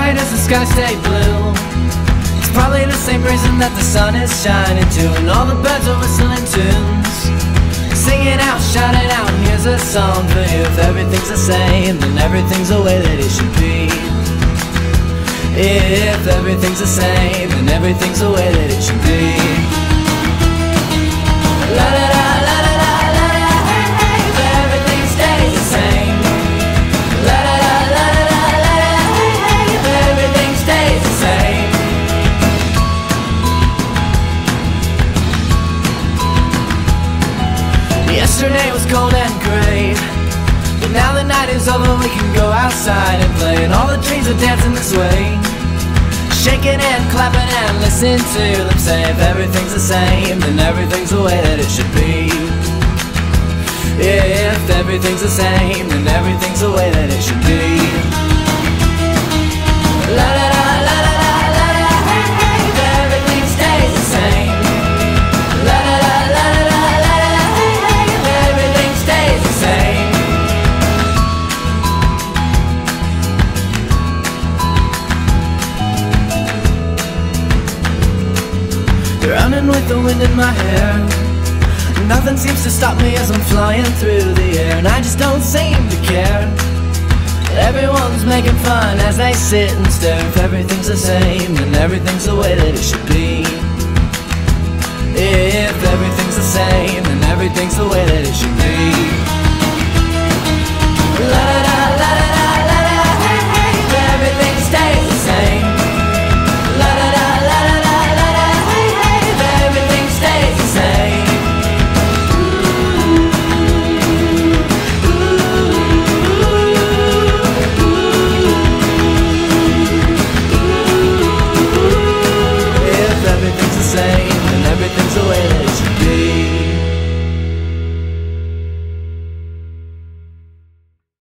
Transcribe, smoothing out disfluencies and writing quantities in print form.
Why does the sky stay blue? It's probably the same reason that the sun is shining too, and all the birds are whistling tunes, singing out, shouting out, here's a song for you. If everything's the same, then everything's the way that it should be. If everything's the same, then everything's the way that it should be. La da da la da da la da, hey hey, if everything stays the same. La da da la da da la da, hey hey, if everything stays the same. Yesterday was cold and gray, but now the night is over, we can go outside and play. And all the trees are dancing this way, shaking and clapping and listen to them say, if everything's the same, then everything's the way that it should be. If everything's the same, then everything's the way that it should be. La da da la da da la da, hey hey, if everything stays the same. La da da la da da la da, hey hey, if everything stays the same. Running with the wind in my hair, nothing seems to stop me as I'm flying through the air. And I just don't seem to care. Everyone's making fun as they sit and stare. If everything's the same, then everything's the way that it should be. If everything's the same, then everything's the way that it should be.